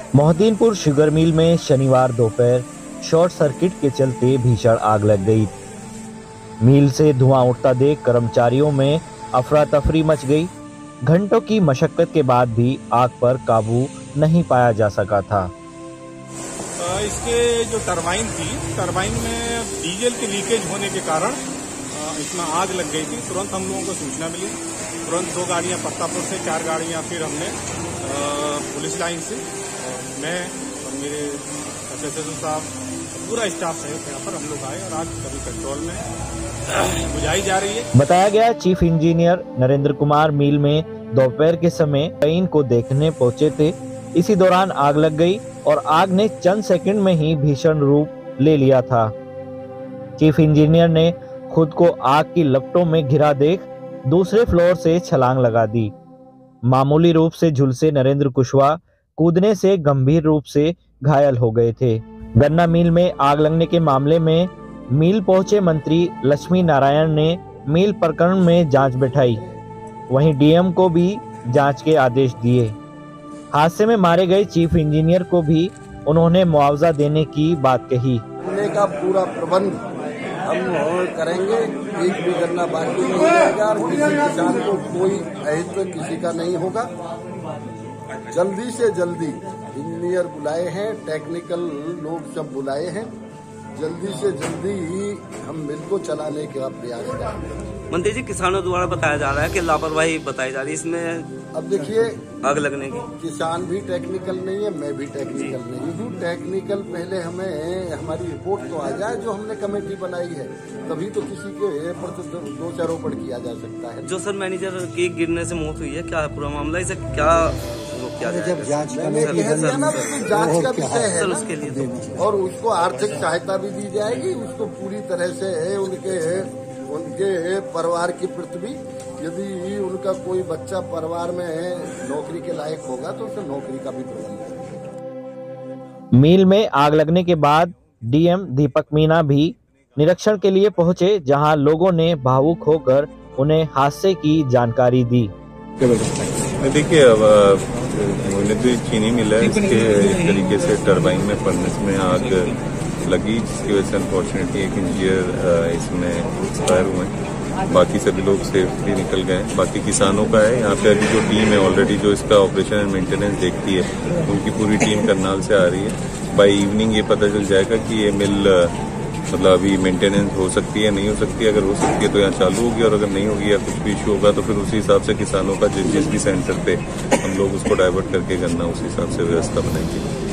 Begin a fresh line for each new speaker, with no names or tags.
Mohaddinpur sugar mill में शनिवार दोपहर शॉर्ट सर्किट के चलते भीषण आग लग गई। मिल से धुआं उठता देख कर्मचारियों में अफरा तफरी मच गई। घंटों की मशक्कत के बाद भी आग पर काबू नहीं पाया जा सका था।
इसके जो टरबाइन थी, टरबाइन में डीजल के लीकेज होने के कारण इसमें आग लग गई थी। तुरंत हम लोगों को सूचना मिली, तुरंत 2 गाड़ियां पत्तापुर से, 4 गाड़ियां फिर हमने पुलिस लाइन से, और मैं और मेरे एसएसओ साहब, पूरा स्टाफ सहित यहाँ पर हम लोग आए और आग कभी कंट्रोल में बुझाई जा रही है।
बताया गया chief engineer Narendra Kumar mill में दोपहर के समय ट्रेन को देखने पहुंचे थे। इसी दौरान आग लग गई और आग ने चंद सेकंड में ही भीषण रूप ले लिया था। चीफ इंजीनियर ने खुद को आग की लपटों में घिरा देख दूसरे फ्लोर से छलांग लगा दी। मामूली रूप से झुलसे नरेंद्र कुशवाहा कूदने से गंभीर रूप से घायल हो गए थे। गन्ना मिल में आग लगने के मामले में मिल पहुंचे मंत्री लक्ष्मी नारायण ने मिल प्रकरण में जांच बैठाई। वहीं डीएम को भी जांच के आदेश दिए। हादसे में मारे गए चीफ इंजीनियर को भी उन्होंने मुआवजा देने की बात कही।
का पूरा प्रबंध हम करेंगे, एक भी गन्ना बाकी नहीं रहेगा और किसी किसान को कोई अहित किसी का नहीं होगा। जल्दी से जल्दी इंजीनियर बुलाए हैं, टेक्निकल लोग सब बुलाए हैं, जल्दी से जल्दी हम मिल को चलाने का प्रयास करेंगे।
मंत्री जी, किसानों द्वारा बताया जा रहा है कि लापरवाही बताई जा रही है इसमें।
अब देखिए,
आग लगने की
किसान भी टेक्निकल नहीं है, मैं भी टेक्निकल नहीं हूँ। टेक्निकल पहले हमें हमारी रिपोर्ट तो आ जाए जो हमने कमेटी बनाई है, तभी तो किसी के पर तो दोषारोपण किया जा सकता है।
जो सर मैनेजर की गिरने से मौत हुई है, क्या है पूरा मामला, इसे क्या
जब जांच का विषय है
सर, उसके लिए
और उसको आर्थिक सहायता भी दी जाएगी। उसको पूरी तरह से उनके परिवार की प्रति भी, यदि उनका कोई बच्चा परिवार में नौकरी के लायक होगा तो उसे नौकरी का भी प्रबंध।
मिल में आग लगने के बाद डीएम दीपक मीना भी निरीक्षण के लिए पहुंचे, जहां लोगों ने भावुक होकर उन्हें हादसे की जानकारी दी।
देखिए, अब तो चीनी मिल है, इसके इस तरीके से टरबाइन में फर्नेस में आग लगी, जिसकी वजह से अनफॉर्चुनेटली एक इंजीनियर इसमें एक्सपायर हुए। बाकी सभी लोग सेफली निकल गए। बाकी किसानों का है, यहाँ पे अभी जो टीम है ऑलरेडी जो इसका ऑपरेशन एंड मेंटेनेंस देखती है, उनकी पूरी टीम करनाल से आ रही है। बाय इवनिंग ये पता चल जाएगा कि ये मिल मतलब अभी मेंटेनेंस हो सकती है, नहीं हो सकती है। अगर हो सकती है तो यहाँ चालू होगी, और अगर नहीं होगी या कुछ भी इशू होगा तो फिर उसी हिसाब से किसानों का जिस भी सेंटर पे हम लोग उसको डाइवर्ट करके गन्ना उसी हिसाब से व्यवस्था बनाएंगे।